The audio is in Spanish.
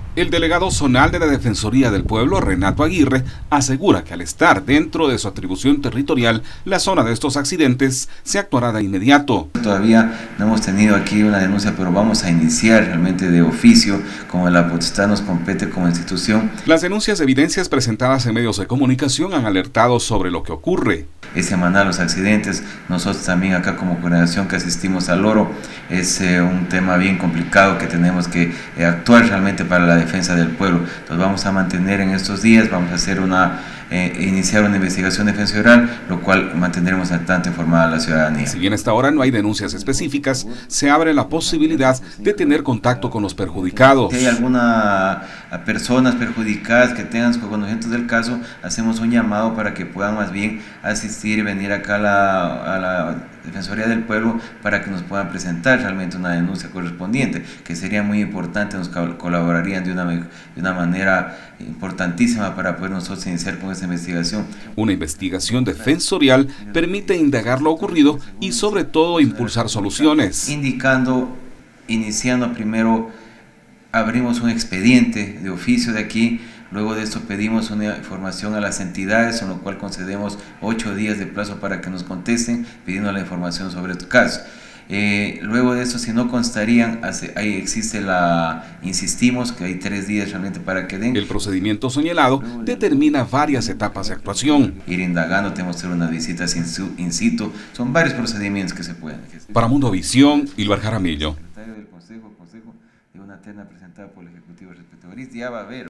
El delegado zonal de la Defensoría del Pueblo, Renato Aguirre, asegura que al estar dentro de su atribución territorial, la zona de estos accidentes se actuará de inmediato. Todavía no hemos tenido aquí una denuncia, pero vamos a iniciar realmente de oficio, como la potestad nos compete como institución. Las denuncias de evidencias presentadas en medios de comunicación han alertado sobre lo que ocurre. Es semanal los accidentes, nosotros también acá como coordinación que asistimos al Oro, es un tema bien complicado que tenemos que actuar realmente para la defensa del pueblo. Entonces vamos a mantener en estos días, vamos a hacer iniciar una investigación defensoral, lo cual mantendremos al tanto informada a la ciudadanía. Si bien hasta ahora no hay denuncias específicas, se abre la posibilidad de tener contacto con los perjudicados. Si hay alguna personas perjudicadas que tengan conocimiento del caso, hacemos un llamado para que puedan más bien asistir y venir acá a la Defensoría del Pueblo para que nos puedan presentar realmente una denuncia correspondiente, que sería muy importante, nos colaborarían de una manera importantísima para poder nosotros iniciar con esta investigación. Una investigación defensorial permite indagar lo ocurrido y sobre todo impulsar soluciones. Iniciando primero, abrimos un expediente de oficio de aquí. Luego de esto pedimos una información a las entidades, en lo cual concedemos 8 días de plazo para que nos contesten pidiendo la información sobre tu caso. Luego de eso, si no constarían, ahí existe insistimos que hay 3 días realmente para que den. El procedimiento señalado determina varias etapas de actuación. Ir indagando, tenemos que hacer unas visitas in situ, son varios procedimientos que se pueden. Para Mundovisión, Ilvar Jaramillo. Secretario del Consejo de una terna presentada por el Ejecutivo respectivo. Ya va a haber.